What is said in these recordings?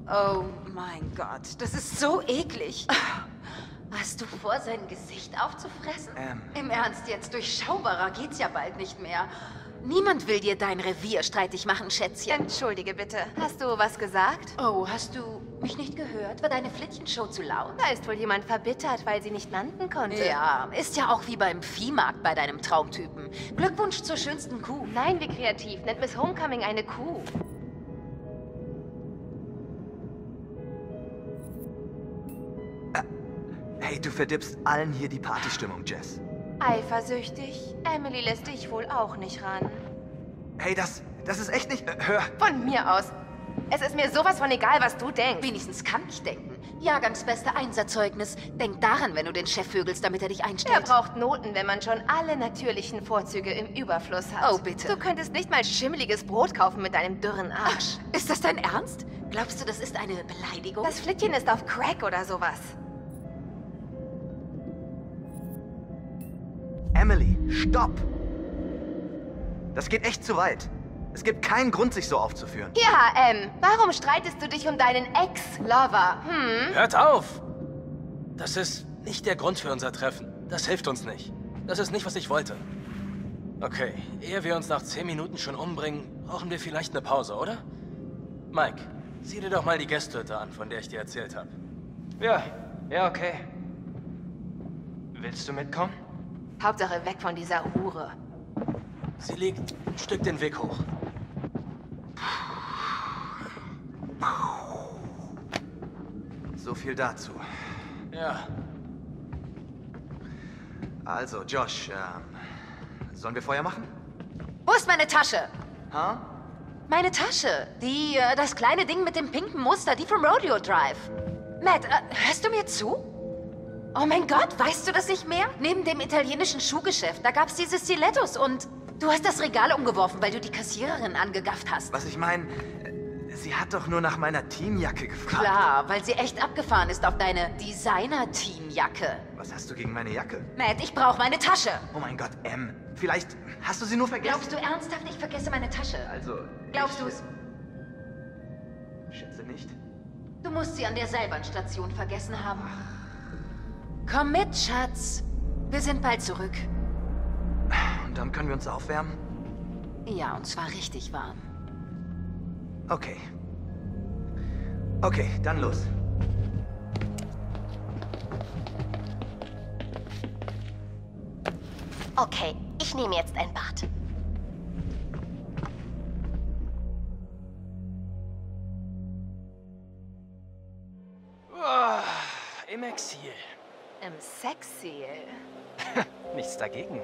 Oh mein Gott, das ist so eklig. Hast du vor, sein Gesicht aufzufressen? Im Ernst jetzt, durchschaubarer geht's ja bald nicht mehr. Niemand will dir dein Revier streitig machen, Schätzchen. Entschuldige bitte. Hast du was gesagt? Oh, hast du mich nicht gehört? War deine Flittchenshow zu laut? Da ist wohl jemand verbittert, weil sie nicht landen konnte. Ja, ist ja auch wie beim Viehmarkt bei deinem Traumtypen. Glückwunsch zur schönsten Kuh. Nein, wie kreativ. Nennt Miss Homecoming eine Kuh. Hey, du verdirbst allen hier die Partystimmung, Jess. Eifersüchtig? Emily lässt dich wohl auch nicht ran. Hey, das ist echt nicht... hör... Von mir aus. Es ist mir sowas von egal, was du denkst. Wenigstens kann ich denken. Jahrgangsbeste Einserzeugnis. Denk daran, wenn du den Chef vögelst, damit er dich Er einstellt. braucht Noten, wenn man schon alle natürlichen Vorzüge im Überfluss hat. Oh, bitte. Du könntest nicht mal schimmeliges Brot kaufen mit deinem dürren Arsch. Ist das dein Ernst? Glaubst du, das ist eine Beleidigung? Das Flittchen ist auf Crack oder sowas. Emily, stopp! Das geht echt zu weit. Es gibt keinen Grund, sich so aufzuführen. Ja, warum streitest du dich um deinen Ex-Lover? Hört auf! Das ist nicht der Grund für unser Treffen. Das hilft uns nicht. Das ist nicht, was ich wollte. Okay, ehe wir uns nach 10 Minuten schon umbringen, brauchen wir vielleicht eine Pause, oder? Mike, sieh dir doch mal die Gästehütte an, von der ich dir erzählt habe. Ja, okay. Willst du mitkommen? Hauptsache weg von dieser Hure. Sie liegt ein Stück den Weg hoch. So viel dazu. Ja, Also, Josh, sollen wir Feuer machen? Wo ist meine Tasche? Ha? Meine Tasche. Das kleine Ding mit dem pinken Muster, die vom Rodeo Drive. Matt, hörst du mir zu? Oh mein Gott, weißt du das nicht mehr? Neben dem italienischen Schuhgeschäft, da gab's diese Stilettos und du hast das Regal umgeworfen, weil du die Kassiererin angegafft hast. Was ich meine, sie hat doch nur nach meiner Teamjacke gefragt. Klar, weil sie echt abgefahren ist auf deine Designer-Teamjacke. Was hast du gegen meine Jacke? Matt, ich brauche meine Tasche. Oh mein Gott, vielleicht hast du sie nur vergessen. Glaubst du ernsthaft, ich vergesse meine Tasche? Also... Glaubst du's? Schätze nicht. Du musst sie an der Seilbahnstation vergessen haben. Komm mit, Schatz. Wir sind bald zurück. Und dann können wir uns aufwärmen? Ja, und zwar richtig warm. Okay. Okay, dann los. Okay, ich nehme jetzt ein Bad. Im Exil. Im Sexy. Nichts dagegen.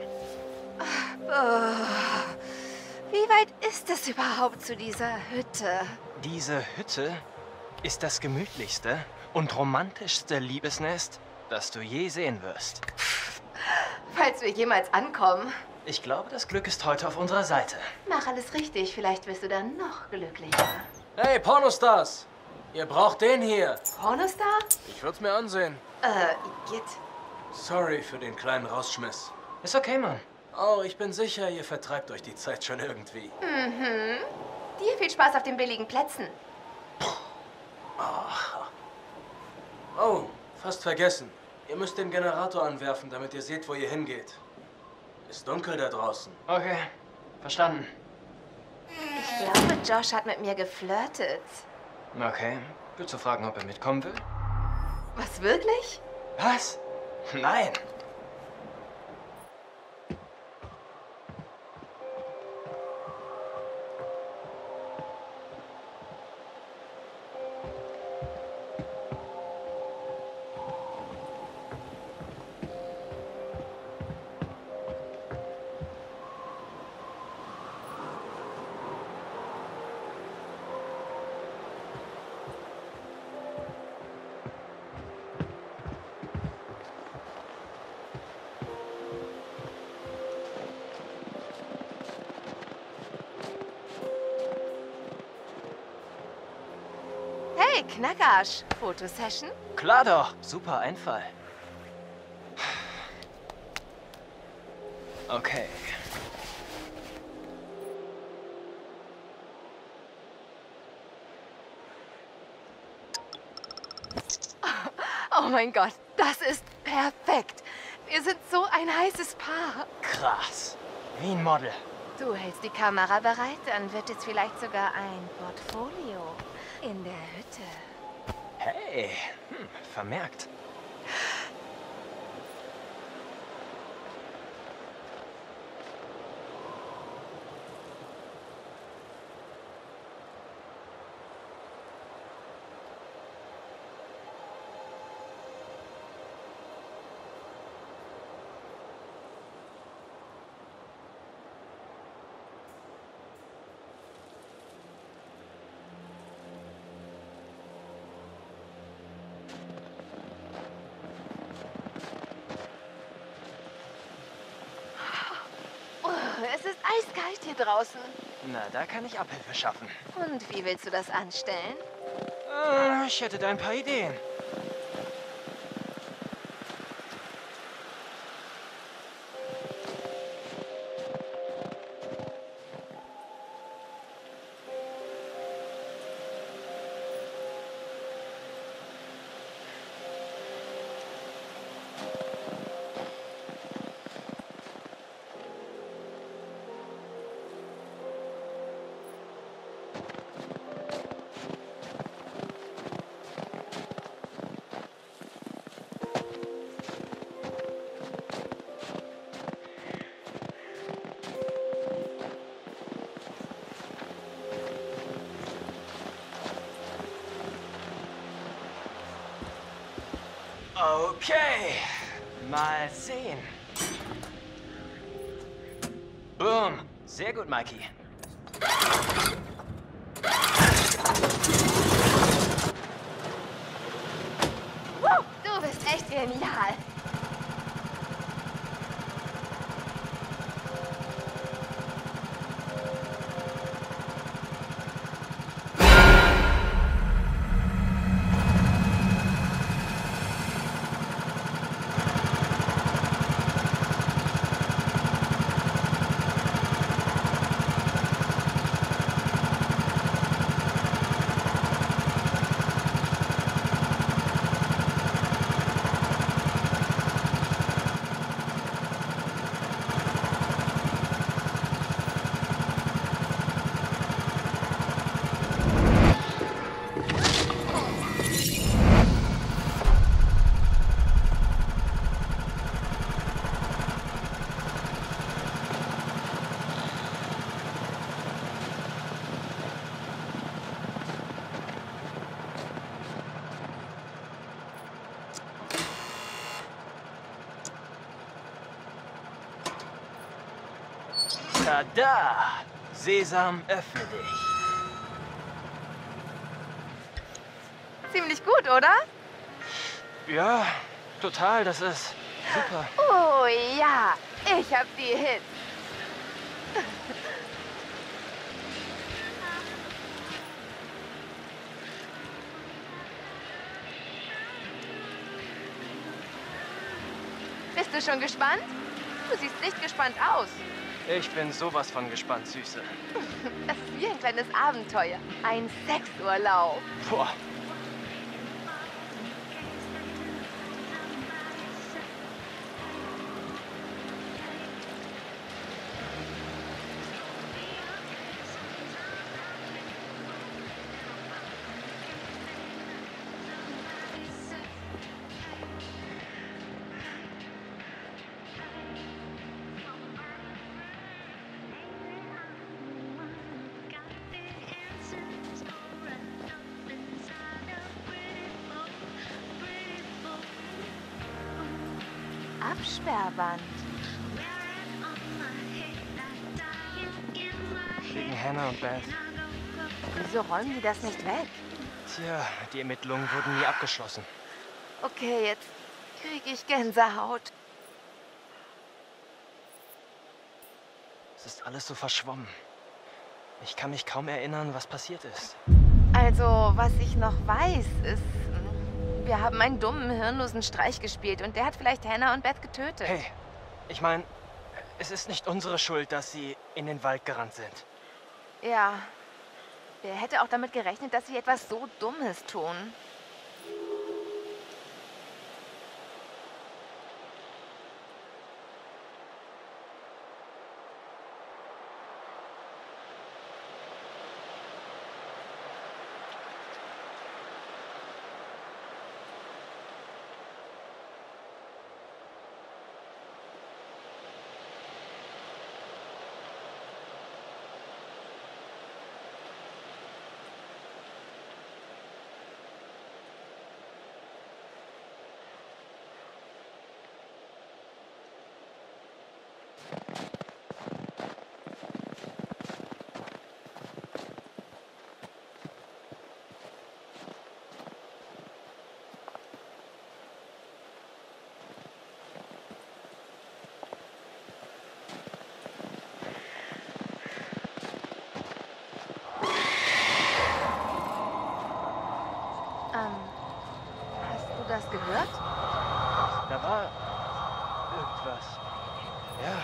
Wie weit ist es überhaupt zu dieser Hütte? Diese Hütte ist das gemütlichste und romantischste Liebesnest, das du je sehen wirst. Falls wir jemals ankommen. Ich glaube, das Glück ist heute auf unserer Seite. Mach alles richtig, vielleicht wirst du dann noch glücklicher. hey, Pornostars! Ihr braucht den hier. Pornostar? Ich würde es mir ansehen. Igitt. Sorry für den kleinen Rausschmiss. Ist okay, Mann. Oh, ich bin sicher, ihr vertreibt euch die Zeit schon irgendwie. Dir viel Spaß auf den billigen Plätzen. Oh, fast vergessen. Ihr müsst den Generator anwerfen, damit ihr seht, wo ihr hingeht. Ist dunkel da draußen. Okay, verstanden. Ich glaube, Josh hat mit mir geflirtet. Okay, willst du fragen, ob er mitkommen will? Was, wirklich? Was? Nein. Hey, Knackarsch. Fotosession? Klar doch. Super Einfall. Okay. Oh mein Gott, das ist perfekt. Wir sind so ein heißes Paar. Krass. Wie ein Model. Du hältst die Kamera bereit, dann wird es vielleicht sogar ein Portfolio in der Hütte. Hey, vermerkt. Es ist eiskalt hier draußen. Na, da kann ich Abhilfe schaffen. Und wie willst du das anstellen? Ich hätte da ein paar Ideen. Okay, mal sehen. Boom, sehr gut, Mikey. Du bist echt genial. Tada! Sesam, öffne dich. Ziemlich gut, oder? Ja, total, das ist super. Oh ja, ich hab die Hits. Bist du schon gespannt? Du siehst nicht gespannt aus. Ich bin sowas von gespannt, Süße. Das ist wie ein kleines Abenteuer. Ein Sexurlaub. Boah. Absperrband. Wegen Hannah und Beth. Wieso räumen die das nicht weg? Tja, die Ermittlungen wurden nie abgeschlossen. Okay, jetzt kriege ich Gänsehaut. Es ist alles so verschwommen. Ich kann mich kaum erinnern, was passiert ist. Also, was ich noch weiß, ist, wir haben einen dummen, hirnlosen Streich gespielt und der hat vielleicht Hannah und Beth getötet. Hey, ich meine, es ist nicht unsere Schuld, dass sie in den Wald gerannt sind. Ja. Wer hätte auch damit gerechnet, dass sie etwas so Dummes tun? gehört? Da war irgendwas. Ja.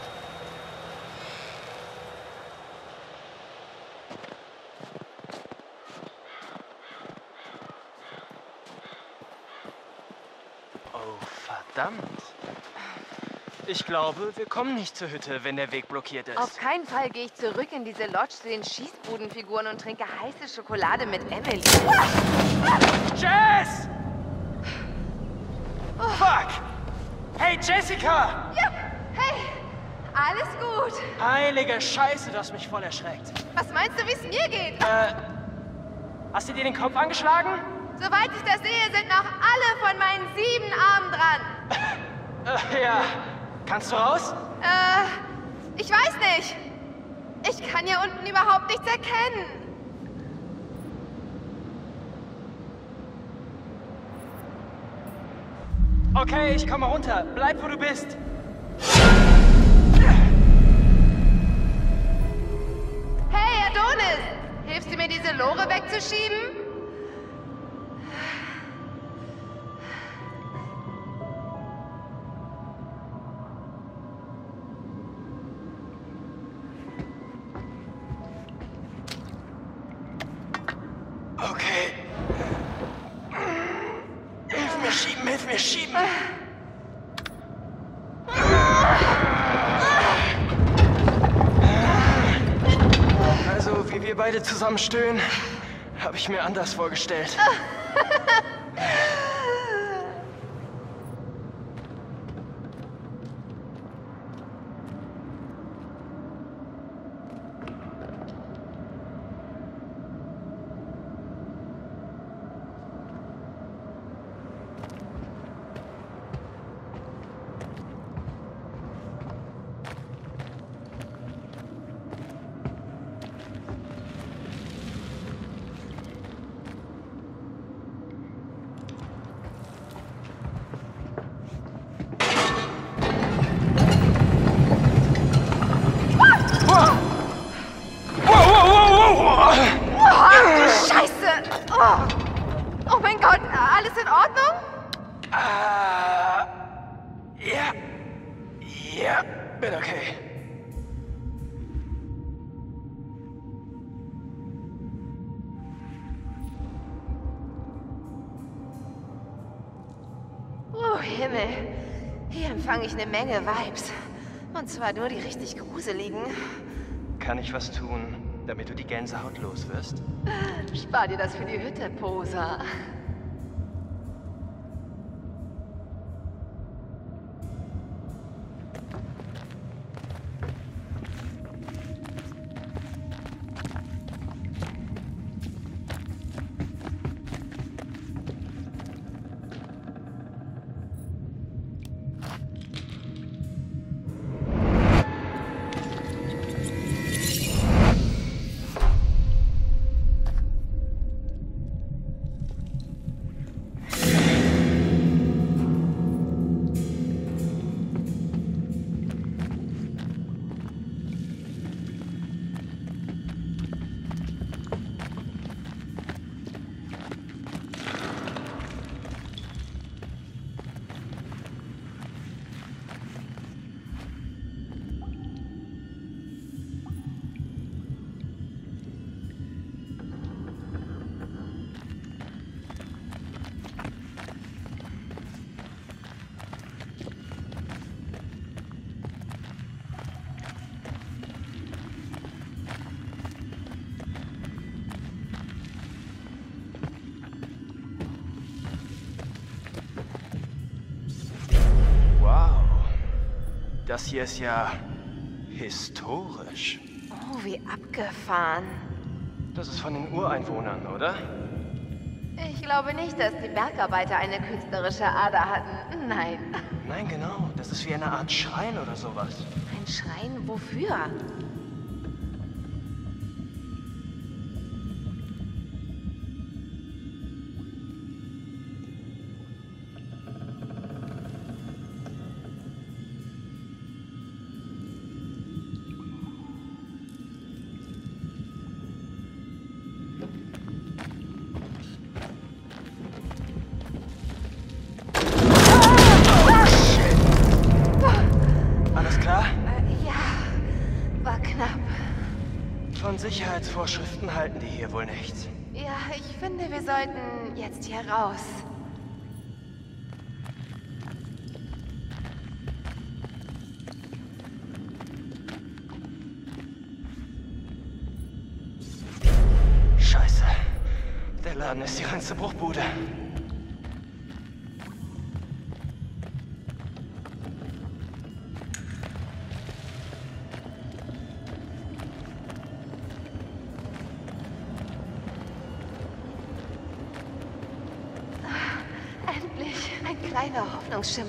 Oh, verdammt. Ich glaube, wir kommen nicht zur Hütte, wenn der Weg blockiert ist. Auf keinen Fall gehe ich zurück in diese Lodge zu den Schießbudenfiguren und trinke heiße Schokolade mit Emily. Jess! Fuck! Hey, Jessica! Ja, hey, alles gut. Heilige Scheiße, du hast mich voll erschreckt. Was meinst du, wie es mir geht? Hast du dir den Kopf angeschlagen? Soweit ich das sehe, sind noch alle von meinen 7 Armen dran. Ja. Kannst du raus? Ich weiß nicht. Ich kann hier unten überhaupt nichts erkennen. Okay, ich komme runter. Bleib, wo du bist. Hey, Adonis! Hilfst du mir, diese Lore wegzuschieben? Okay. Hilf mir schieben. Also, wie wir beide zusammenstöhnen, habe ich mir anders vorgestellt. Scheiße! Oh mein Gott, alles in Ordnung? Ja. Ja, bin okay. Oh Himmel, hier empfange ich eine Menge Vibes. Und zwar nur die richtig gruseligen. Kann ich was tun, damit du die Gänsehaut los wirst? Spar dir das für die Hütte, Poser. Das hier ist ja historisch. Oh, wie abgefahren. Das ist von den Ureinwohnern, oder? Ich glaube nicht, dass die Bergarbeiter eine künstlerische Ader hatten. Nein. Nein, genau. Das ist wie eine Art Schrein oder sowas. Ein Schrein wofür? Von Sicherheitsvorschriften halten die hier wohl nichts. Ja, ich finde, wir sollten jetzt hier raus. Scheiße. Der Laden ist die reinste Bruchbude. Endlich ein kleiner Hoffnungsschimmer.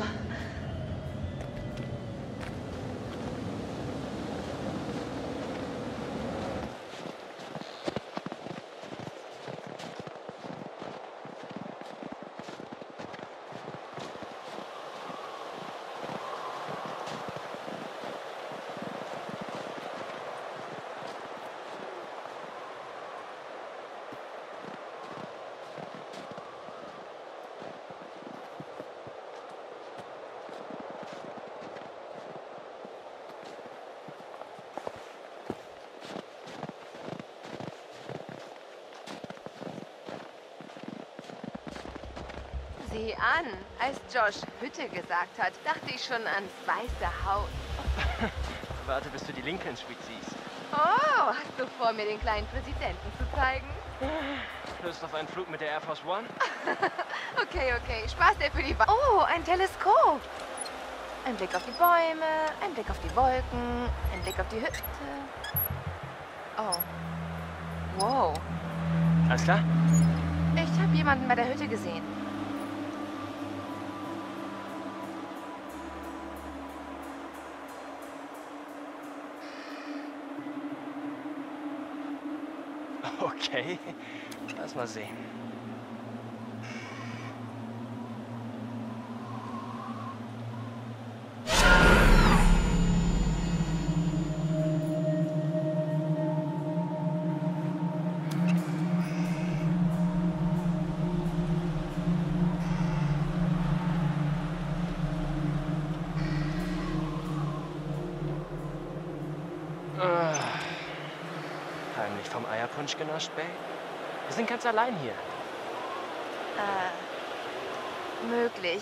Sieh an, als Josh Hütte gesagt hat, dachte ich schon ans weiße Haus. Warte, bis du die Lincoln Street siehst. Oh, hast du vor, mir den kleinen Präsidenten zu zeigen? Lust auf einen Flug mit der Air Force One? Okay, Spaß der für die Oh, ein Teleskop. Ein Blick auf die Bäume, ein Blick auf die Wolken, ein Blick auf die Hütte. Oh. Wow. Alles klar? Ich habe jemanden bei der Hütte gesehen. Okay. Lass mal sehen. Heimlich vom Eierpunsch genascht, Babe? Wir sind ganz allein hier. Möglich.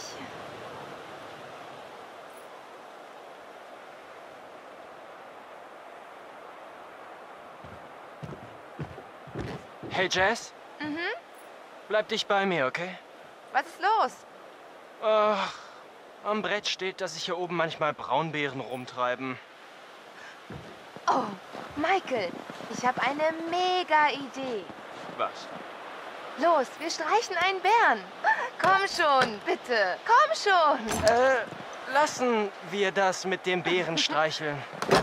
Hey, Jess? Bleib dich bei mir, okay? Was ist los? Ach, am Brett steht, dass sich hier oben manchmal Braunbären rumtreiben. Oh, Michael, ich habe eine mega Idee. Was? Los, wir streichen einen Bären. Komm schon, bitte. Komm schon. Lassen wir das mit dem Bären streicheln.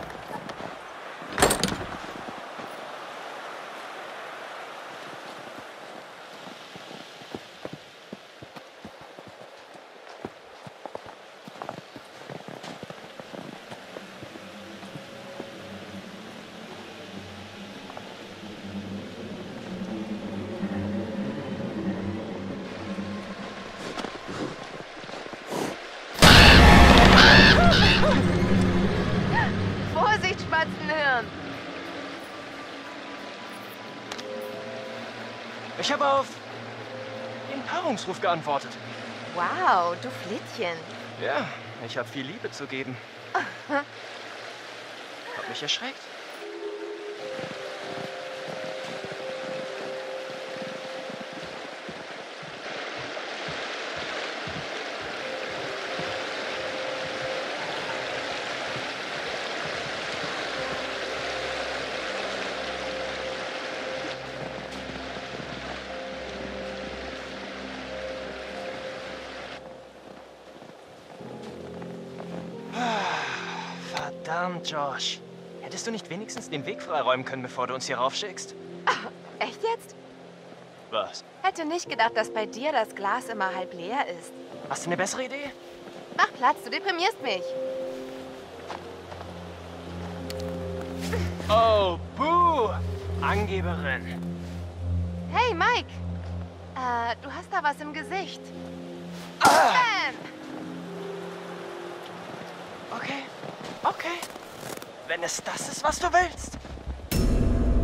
Vorsicht, Spatzenhirn. Ich habe auf den Paarungsruf geantwortet. Wow, du Flittchen. Ja, ich habe viel Liebe zu geben. Hab mich erschreckt. Verdammt, Josh. Hättest du nicht wenigstens den Weg freiräumen können, bevor du uns hier raufschickst? Echt jetzt? Was? Hätte nicht gedacht, dass bei dir das Glas immer halb leer ist. Hast du eine bessere Idee? Mach Platz, du deprimierst mich. Oh, buh! Angeberin. Hey, Mike. Du hast da was im Gesicht. Bam! Okay. Wenn es das ist, was du willst.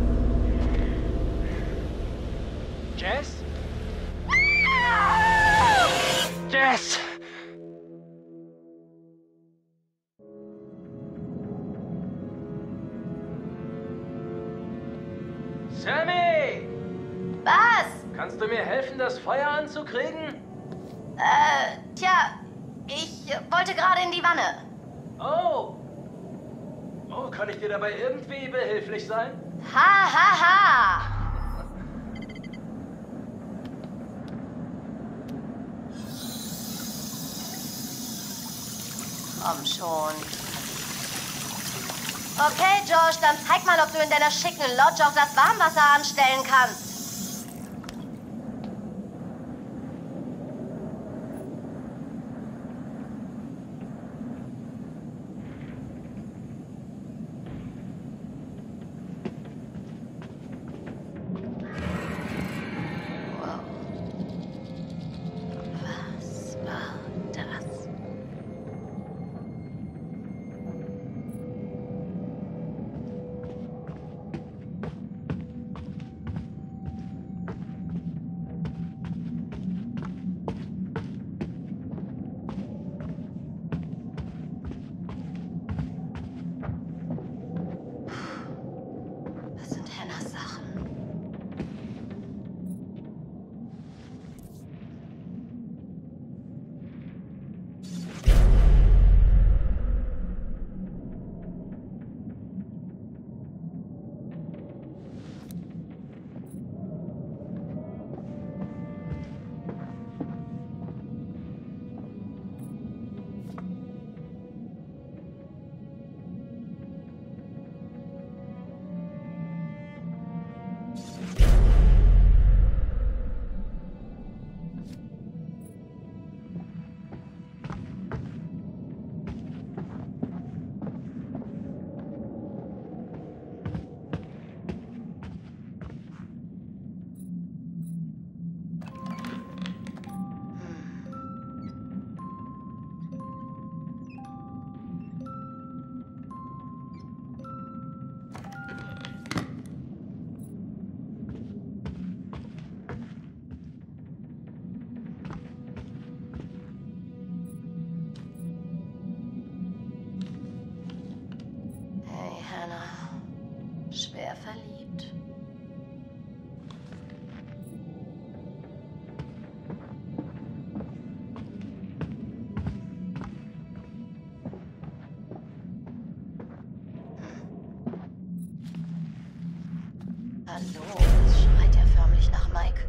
Jess? Jess! Sammy! Was? Kannst du mir helfen, das Feuer anzukriegen? Tja, ich wollte gerade in die Wanne. Oh! Oh, kann ich dir dabei irgendwie behilflich sein? Ha, ha, ha! Komm schon. Okay, Josh, dann zeig mal, ob du in deiner schicken Lodge auch das Warmwasser anstellen kannst. Wow. Was war das? Das sind Hannahs Sachen. Hey, Hannah. Schwer verliebt. Hallo, das schreit ja förmlich nach Mike.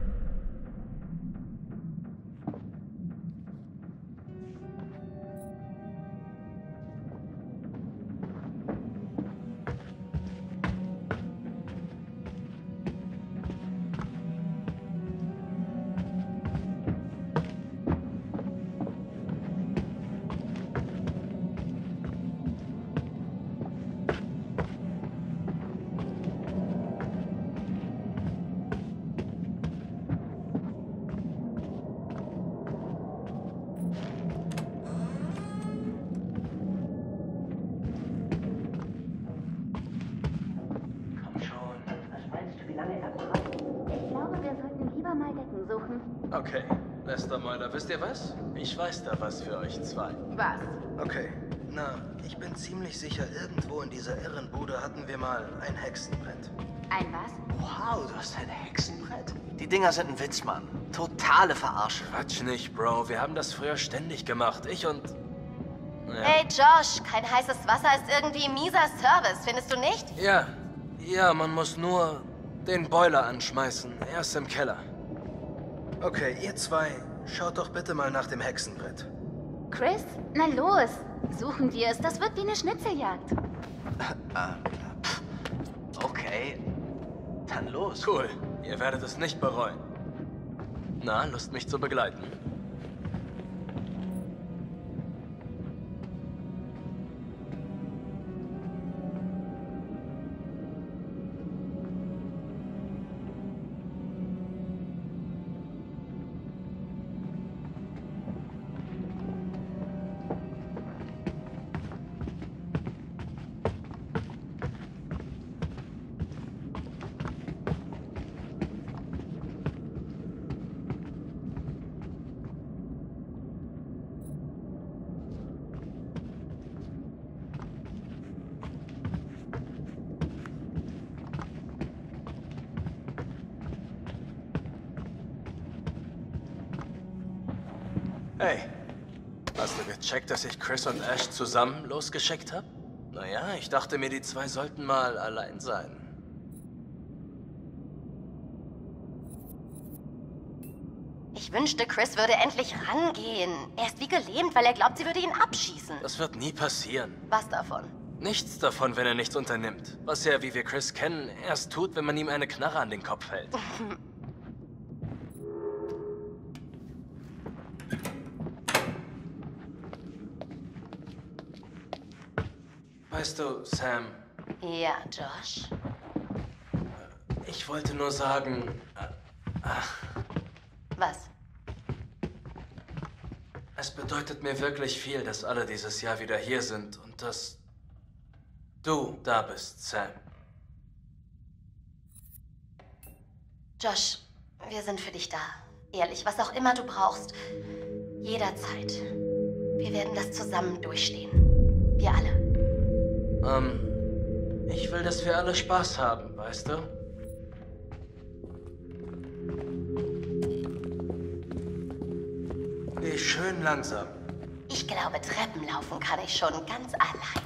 Komm schon. Was meinst du, wie lange er braucht? Ich glaube, wir sollten lieber mal Decken suchen. Okay, Lester Moiler, wisst ihr was? Ich weiß da was für euch zwei. Was? Okay, na, ich bin ziemlich sicher, irgendwo in dieser Irrenbude hatten wir mal ein Hexenbrett. Ein was? Wow, du hast ein Hexenbrett? Die Dinger sind ein Witz, Mann. Totale Verarsche. Quatsch nicht, Bro. Wir haben das früher ständig gemacht. Ich und... Ja. Hey, Josh, kein heißes Wasser ist irgendwie ein mieser Service, findest du nicht? Ja, man muss nur den Boiler anschmeißen. Er ist im Keller. Okay, ihr zwei, schaut doch bitte mal nach dem Hexenbrett. Chris? Na los. Suchen wir es. Das wird wie eine Schnitzeljagd. Okay. Dann los. Cool, ihr werdet es nicht bereuen. Na, Lust mich zu begleiten? Hey, hast du gecheckt, dass ich Chris und Ash zusammen losgeschickt habe? Naja, ich dachte mir, die zwei sollten mal allein sein. Ich wünschte, Chris würde endlich rangehen. Er ist wie gelähmt, weil er glaubt, sie würde ihn abschießen. Das wird nie passieren. Was davon? Nichts davon, wenn er nichts unternimmt. Was er, wie wir Chris kennen, erst tut, wenn man ihm eine Knarre an den Kopf hält. Weißt du, Sam, Ja, Josh. ich wollte nur sagen, Was? es bedeutet mir wirklich viel, dass alle dieses Jahr wieder hier sind und dass du da bist, Sam. Josh, wir sind für dich da. Ehrlich, was auch immer du brauchst. Jederzeit. Wir werden das zusammen durchstehen. Wir alle. Ich will, dass wir alle Spaß haben, weißt du? Geh schön langsam. Ich glaube, Treppen laufen kann ich schon ganz allein.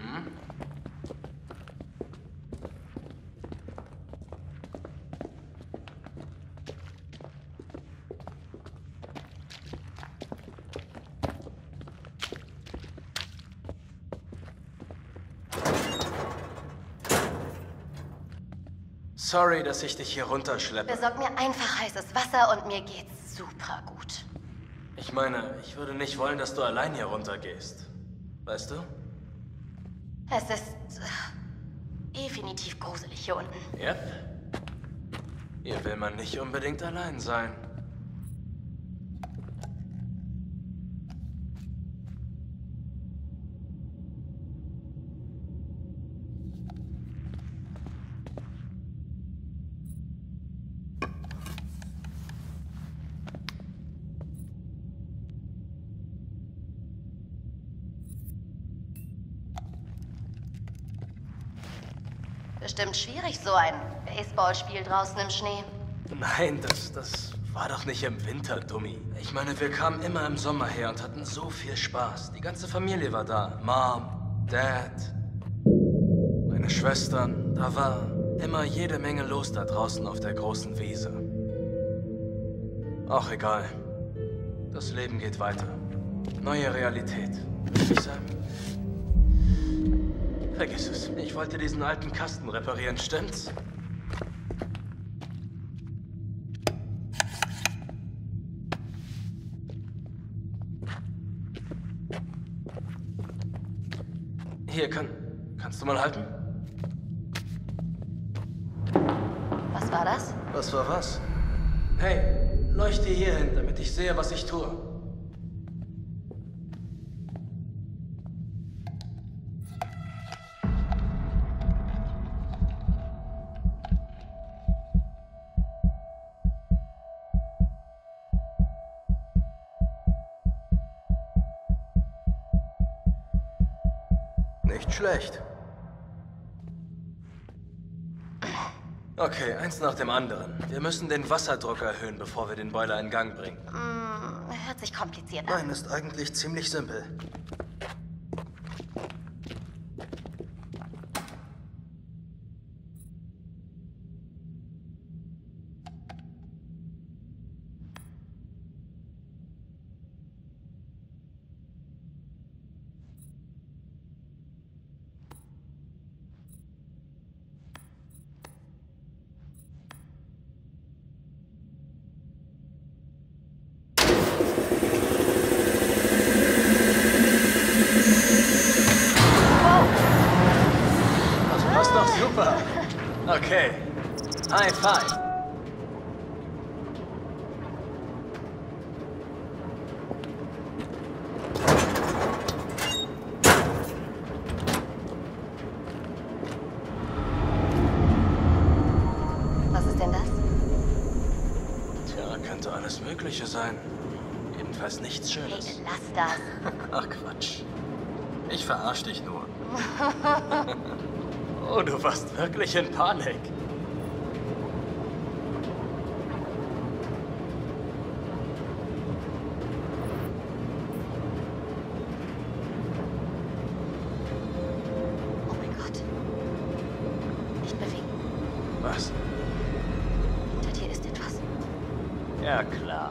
Sorry, dass ich dich hier runterschleppe. Besorg mir einfach heißes Wasser und mir geht's super gut. Ich meine, ich würde nicht wollen, dass du allein hier runtergehst. Weißt du? Es ist definitiv gruselig hier unten. Yep. Hier will man nicht unbedingt allein sein. Bestimmt schwierig, so ein Baseballspiel draußen im Schnee. Nein, das war doch nicht im Winter, Dummi. Ich meine, wir kamen immer im Sommer her und hatten so viel Spaß. Die ganze Familie war da. Mom, Dad, meine Schwestern. Da war immer jede Menge los da draußen auf der großen Wiese. Auch egal. Das Leben geht weiter. Neue Realität. Würde ich sagen. Vergiss es. Ich wollte diesen alten Kasten reparieren, stimmt's? Hier, kannst du mal halten? Was war das? Was war was? Hey, leuchte hier hin, damit ich sehe, was ich tue. Nicht schlecht. Okay, eins nach dem anderen. Wir müssen den Wasserdruck erhöhen, bevor wir den Boiler in Gang bringen. Hört sich kompliziert an. Nein, ist eigentlich ziemlich simpel. Das ist doch super. Okay. High five. Was ist denn das? Tja, könnte alles Mögliche sein. Jedenfalls nichts Hey, Schönes. lass das. Ach Quatsch. Ich verarsch dich nur. Oh, du warst wirklich in Panik. Ja, klar.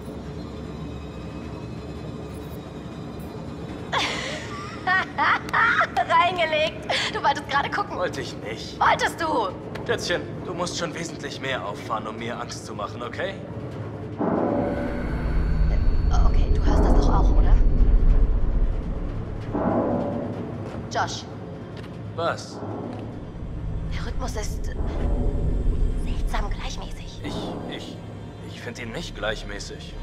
Reingelegt. Du wolltest gerade gucken. Wollte ich nicht. Wolltest du? Schätzchen, du musst schon wesentlich mehr auffahren, um mir Angst zu machen, okay? Okay, du hörst das doch auch, oder? Josh, Was? der Rhythmus ist seltsam gleichmäßig. Ich finde ihn nicht gleichmäßig.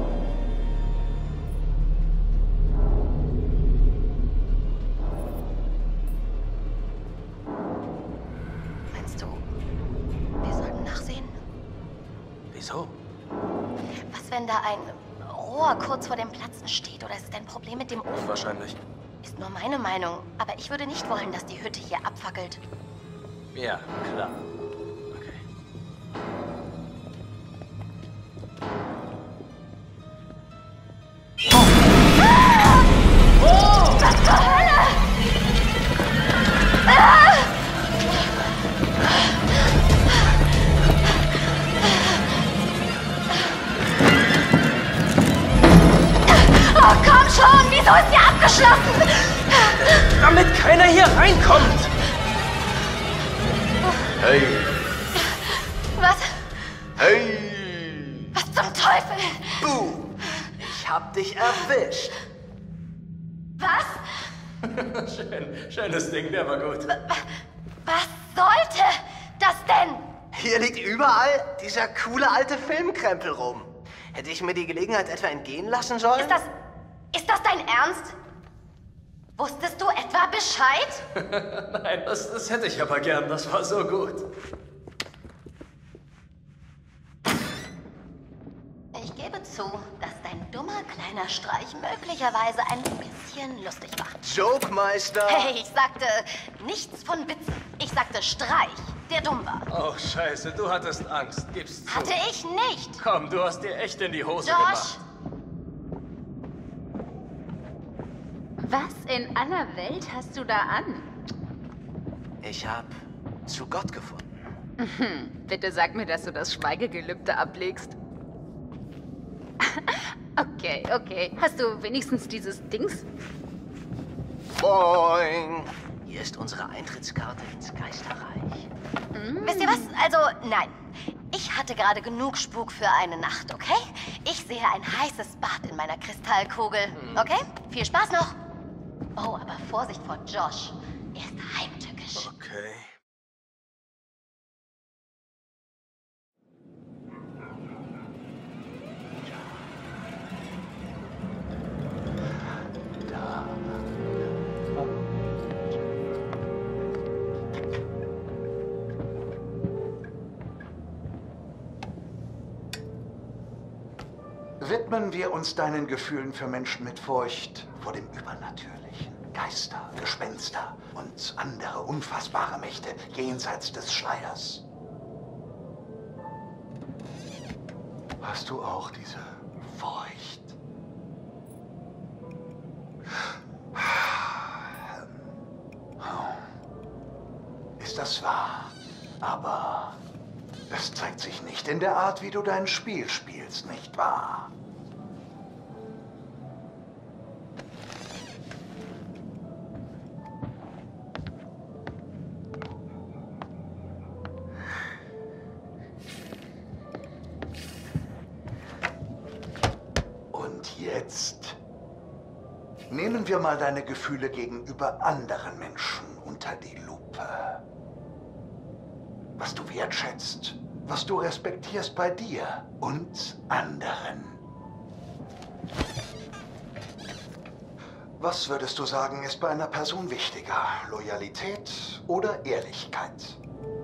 Meinst du, wir sollten nachsehen? Wieso? Was, wenn da ein Rohr kurz vor dem Platzen steht? Oder ist es ein Problem mit dem Ofen? Unwahrscheinlich. Ist nur meine Meinung. Aber ich würde nicht wollen, dass die Hütte hier abfackelt. Ja, klar. Okay. Was zur Hölle? Oh, komm schon! Wieso ist die abgeschlossen? Damit keiner hier reinkommt! Hey! Was? Hey! Was zum Teufel? Boom! Ich hab dich erwischt. Was? Schönes Ding, der war gut. Was sollte das denn? Hier liegt überall dieser coole alte Filmkrempel rum. Hätte ich mir die Gelegenheit etwa entgehen lassen sollen? Ist das dein Ernst? Wusstest du etwa Bescheid? Nein, das hätte ich aber gern. Das war so gut. Ich gebe zu, dass dein dummer kleiner Streich möglicherweise ein bisschen lustig war. Jokemeister! Hey, ich sagte nichts von Witzen. Ich sagte Streich, der dumm war. Oh, scheiße, du hattest Angst. Gib's zu. Hatte ich nicht. Komm, du hast dir echt in die Hose Josh, gemacht. Was in aller Welt hast du da an? Ich hab zu Gott gefunden. Bitte sag mir, dass du das Schweigegelübde ablegst. Okay. Hast du wenigstens dieses Dings? Boing! Hier ist unsere Eintrittskarte ins Geisterreich. wisst ihr was? Also, nein. Ich hatte gerade genug Spuk für eine Nacht, okay? Ich sehe ein heißes Bad in meiner Kristallkugel. Okay? Viel Spaß noch. Oh, aber Vorsicht vor Josh. Er ist heimtückisch. Okay. Widmen wir uns deinen Gefühlen für Menschen mit Furcht vor dem Übernatürlichen. Geister, Gespenster und andere unfassbare Mächte jenseits des Schleiers. Hast du auch diese Furcht? Ist das wahr? Aber es zeigt sich nicht in der Art, wie du dein Spiel spielst, nicht wahr? Und jetzt nehmen wir mal deine Gefühle gegenüber anderen Menschen unter die Lupe. Was du wertschätzt, was du respektierst bei dir und anderen. Was würdest du sagen, ist bei einer Person wichtiger? Loyalität oder Ehrlichkeit?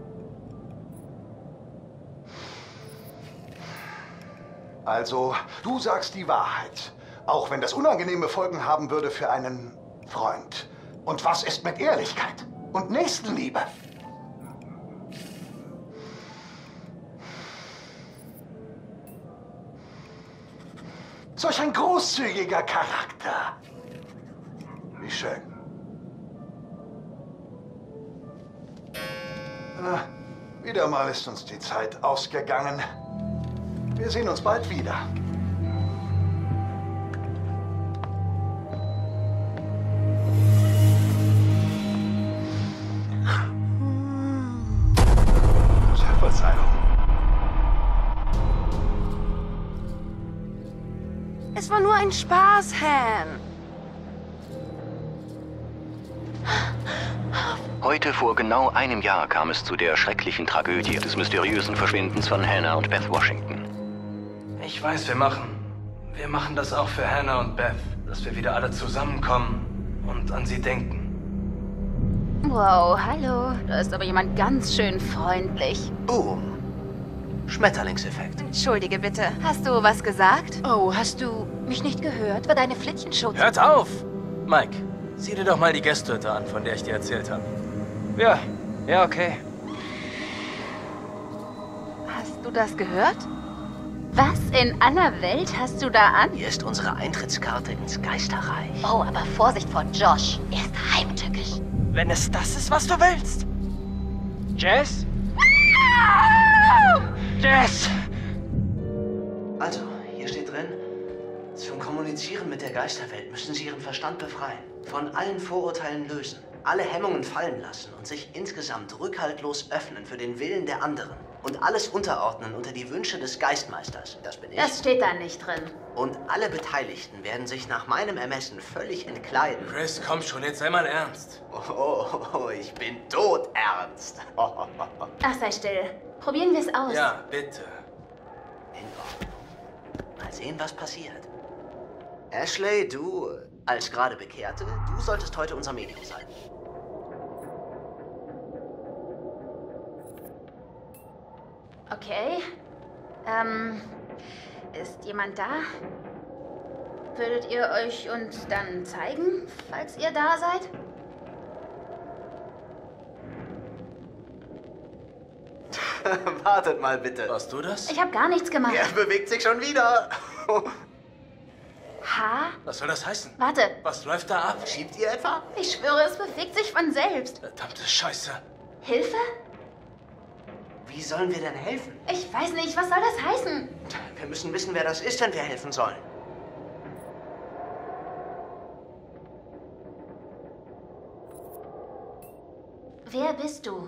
Also, du sagst die Wahrheit, auch wenn das unangenehme Folgen haben würde für einen Freund. Und was ist mit Ehrlichkeit und Nächstenliebe? Solch ein großzügiger Charakter. Wie schön. Wieder mal ist uns die Zeit ausgegangen. Wir sehen uns bald wieder. Verzeihung. Es war nur ein Spaß, Han. Heute vor genau einem Jahr kam es zu der schrecklichen Tragödie des mysteriösen Verschwindens von Hannah und Beth Washington. Ich weiß, wir machen das auch für Hannah und Beth, dass wir wieder alle zusammenkommen und an sie denken. Wow, hallo. Da ist aber jemand ganz schön freundlich. Boom. Schmetterlingseffekt. Entschuldige bitte. Hast du was gesagt? Oh, hast du mich nicht gehört? War deine Flittchenshow? Hört auf! Mike, sieh dir doch mal die Gästehütte an, von der ich dir erzählt habe. Ja, okay. Hast du das gehört? Was in aller Welt hast du da an? Hier ist unsere Eintrittskarte ins Geisterreich. Oh, aber Vorsicht vor Josh. Er ist heimtückisch. Wenn es das ist, was du willst. Jess? Jess! Also, hier steht drin, zum Kommunizieren mit der Geisterwelt müssen Sie Ihren Verstand befreien, von allen Vorurteilen lösen, alle Hemmungen fallen lassen und sich insgesamt rückhaltlos öffnen für den Willen der anderen und alles unterordnen unter die Wünsche des Geistmeisters. Das bin ich. Das steht da nicht drin. Und alle Beteiligten werden sich nach meinem Ermessen völlig entkleiden. Chris, komm schon, jetzt sei mal ernst. Oh, ich bin todernst. Ach, sei still. Probieren wir es aus. Ja, bitte. In Ordnung. Mal sehen, was passiert. Ashley, du, als gerade Bekehrte, du solltest heute unser Medium sein. Okay. Ist jemand da? Würdet ihr euch uns dann zeigen, falls ihr da seid? Wartet mal bitte. Warst du das? Ich habe gar nichts gemacht. Er bewegt sich schon wieder. Ha? Was soll das heißen? Warte, Was läuft da ab? Schiebt ihr etwa? ich schwöre, es bewegt sich von selbst. Verdammte Scheiße. Hilfe? Wie sollen wir denn helfen? Ich weiß nicht, was soll das heißen? Wir müssen wissen, wer das ist, wenn wir helfen sollen. Wer bist du?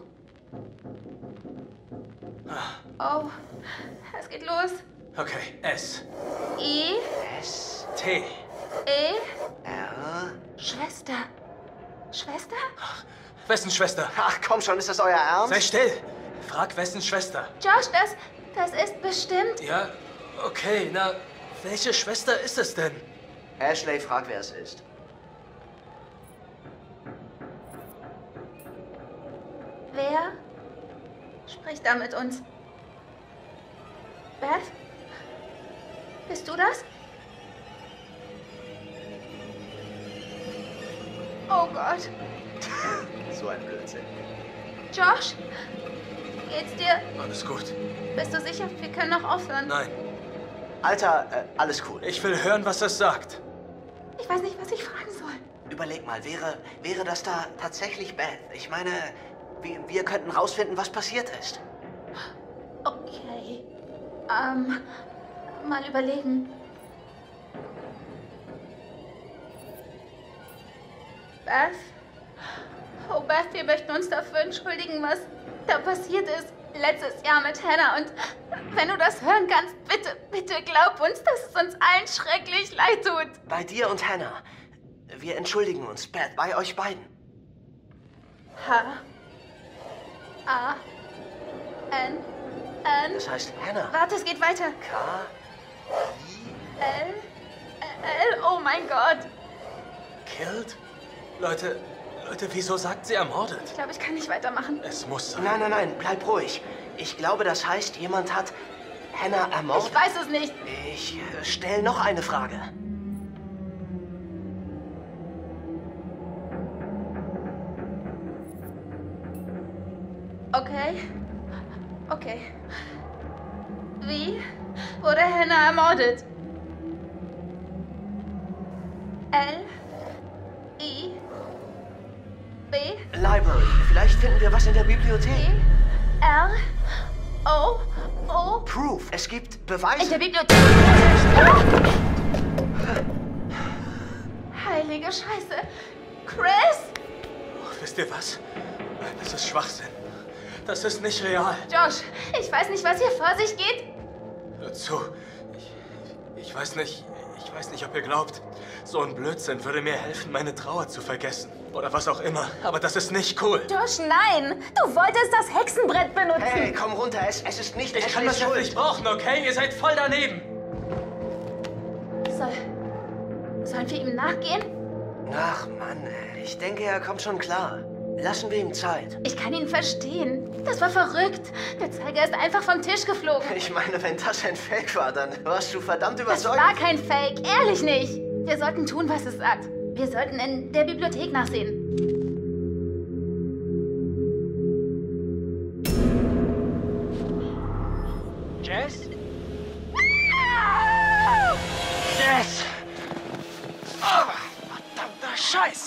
Oh, es geht los. Okay, S. I, S, T. E, R. Schwester. Schwester? Wessen Schwester? Ach komm schon, ist das euer Ernst? Sei still. Frag wessen Schwester. Josh, das ist bestimmt... Ja, okay, na, welche Schwester ist es denn? Ashley, frag, wer es ist. Wer spricht da mit uns? Beth? Bist du das? Oh Gott. So ein Blödsinn. Josh? Geht's dir? Alles gut. Bist du sicher? Wir können noch aufhören. Nein, Alter, alles cool. ich will hören, was das sagt. Ich weiß nicht, was ich fragen soll. Überleg mal, wäre das da tatsächlich Beth? Ich meine, wir könnten rausfinden, was passiert ist. Okay. Mal überlegen. Beth? Oh, Beth, wir möchten uns dafür entschuldigen, was da passiert ist letztes Jahr mit Hannah. Und wenn du das hören kannst, bitte, bitte glaub uns, dass es uns allen schrecklich leid tut. Bei dir und Hannah. Wir entschuldigen uns, Beth, bei euch beiden. H-A-N-N. Das heißt Hannah. Warte, es geht weiter. K-I. L. Oh mein Gott. Killed? Leute, wieso sagt sie ermordet? Ich glaube, ich kann nicht weitermachen. Es muss sein. Nein, bleib ruhig. Ich glaube, das heißt, jemand hat Hannah ermordet. Ich weiß es nicht. Ich stelle noch eine Frage. Okay. Wie wurde Hannah ermordet? L-I-B Library. Vielleicht finden wir was in der Bibliothek. R-O-O Proof. Es gibt In Beweise. der Bibliothek. Heilige Scheiße. Chris? Oh, wisst ihr was? Das ist Schwachsinn. Das ist nicht real. Josh, ich weiß nicht, was hier vor sich geht. Hört zu. Ich weiß nicht, ob ihr glaubt. So ein Blödsinn würde mir helfen, meine Trauer zu vergessen. Oder was auch immer. Aber das ist nicht cool. Josh, nein. Du wolltest das Hexenbrett benutzen. Hey, komm runter. Es ist nicht Ich kann das jetzt nicht brauchen, okay? Ihr seid voll daneben. Sollen wir ihm nachgehen? Ach, Mann, ey. Ich denke, er kommt schon klar. Lassen wir ihm Zeit. Ich kann ihn verstehen. Das war verrückt. Der Zeiger ist einfach vom Tisch geflogen. Ich meine, wenn das ein Fake war, dann warst du verdammt Das überzeugt. war kein Fake. Ehrlich nicht. Wir sollten tun, was es sagt. Wir sollten in der Bibliothek nachsehen. Jess? Jess! Oh, verdammter Scheiß!